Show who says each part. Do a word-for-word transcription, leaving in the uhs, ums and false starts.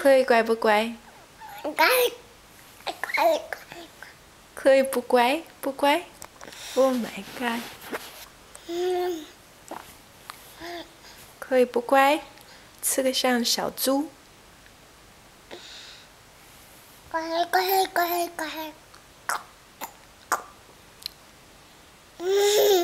Speaker 1: 可以乖不乖？
Speaker 2: 乖乖乖。
Speaker 1: 可以不乖不乖 ？Oh my god！
Speaker 2: 嗯。
Speaker 1: 可以不乖，吃个像小猪。
Speaker 2: 乖乖乖乖。嗯。